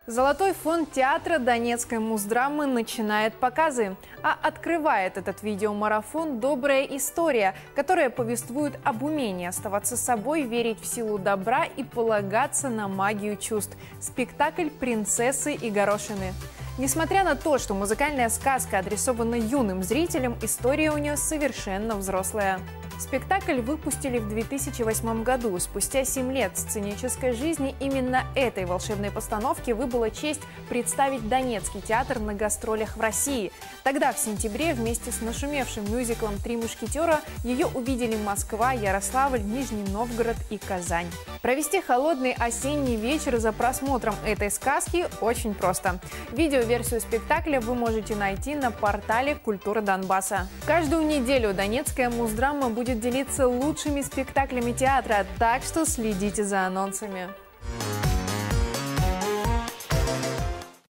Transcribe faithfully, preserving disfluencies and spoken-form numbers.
Золотой фонд театра Донецкой муздрамы начинает показы. А открывает этот видеомарафон «Добрая история», которая повествует об умении оставаться собой, верить в силу добра и полагаться на магию чувств. Спектакль «Принцессы и горошины». Несмотря на то, что музыкальная сказка адресована юным зрителям, история у нее совершенно взрослая. Спектакль выпустили в две тысячи восьмом году. Спустя семь лет сценической жизни именно этой волшебной постановки выпала честь представить Донецкий театр на гастролях в России. Тогда, в сентябре, вместе с нашумевшим мюзиклом «Три мушкетера» ее увидели Москва, Ярославль, Нижний Новгород и Казань. Провести холодный осенний вечер за просмотром этой сказки очень просто. Видеоверсию спектакля вы можете найти на портале «Культура Донбасса». Каждую неделю Донецкая муздрама будет делиться лучшими спектаклями театра, так что следите за анонсами.